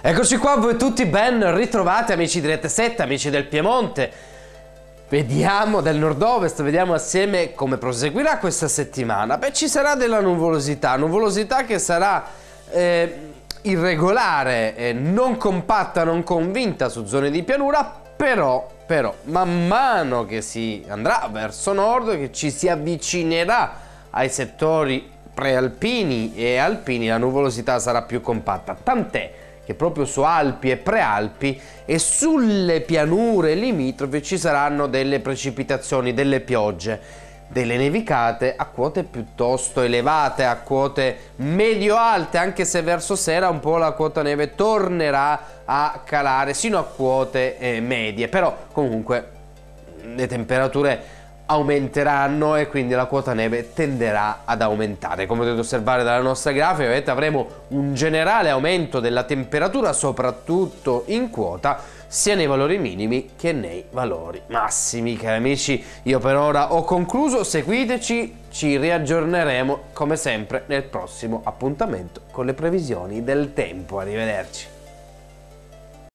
Eccoci qua, voi tutti ben ritrovati, amici di Rete 7, amici del Piemonte. Vediamo del nord-ovest, vediamo assieme come proseguirà questa settimana. Beh, ci sarà della nuvolosità che sarà irregolare, non compatta, non convinta su zone di pianura, però man mano che si andrà verso nord, che ci si avvicinerà ai settori prealpini e alpini, la nuvolosità sarà più compatta, tant'è che proprio su Alpi e Prealpi e sulle pianure limitrofe ci saranno delle precipitazioni, delle piogge, delle nevicate a quote piuttosto elevate, a quote medio-alte, anche se verso sera un po' la quota neve tornerà a calare sino a quote medie, però comunque le temperature aumenteranno e quindi la quota neve tenderà ad aumentare. Come potete osservare dalla nostra grafica, vedete, avremo un generale aumento della temperatura soprattutto in quota, sia nei valori minimi che nei valori massimi. Cari amici, io per ora ho concluso, seguiteci, ci riaggiorneremo come sempre nel prossimo appuntamento con le previsioni del tempo. Arrivederci.